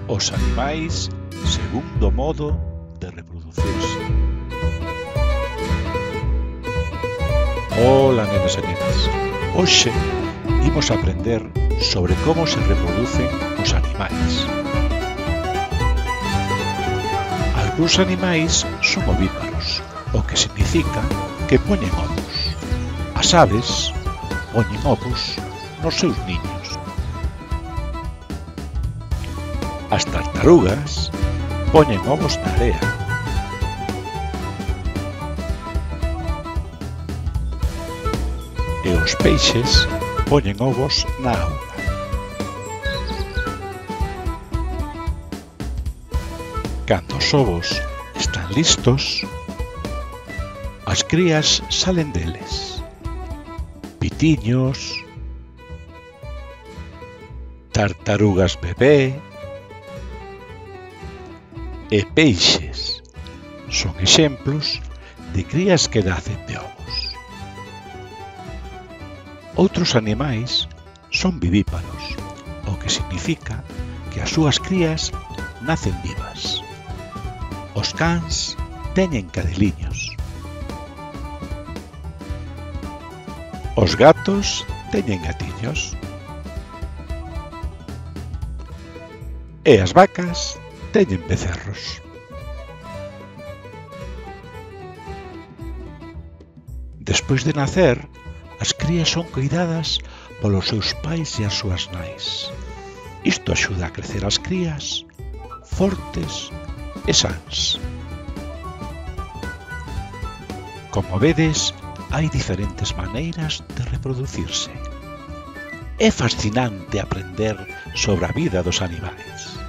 Os animais segundo modo de reproducirse. Ola, nenes e nenas. Hoxe imos aprender sobre como se reproducen os animais. Algúns animais son ovíparos, o que significa que poñen ovos. As aves poñen ovos nos seus niños. As tartarugas poñen ovos na area. E os peixes poñen ovos na auga. Cando os ovos están listos, as crías salen deles. Pitiños, tartarugas bebé e peixes son exemplos de crías que nacen de ovos. Outros animais son vivíparos, o que significa que as súas crías nacen vivas. Os cans teñen cadeliños. Os gatos teñen gatiños. E as vacas teñen becerros. Despois de nacer, as crías son coidadas polos seus pais e as súas nais. Isto axuda a crecer as crías fortes e sans. Como vedes, hai diferentes maneiras de reproducirse. É fascinante aprender sobre a vida dos animais.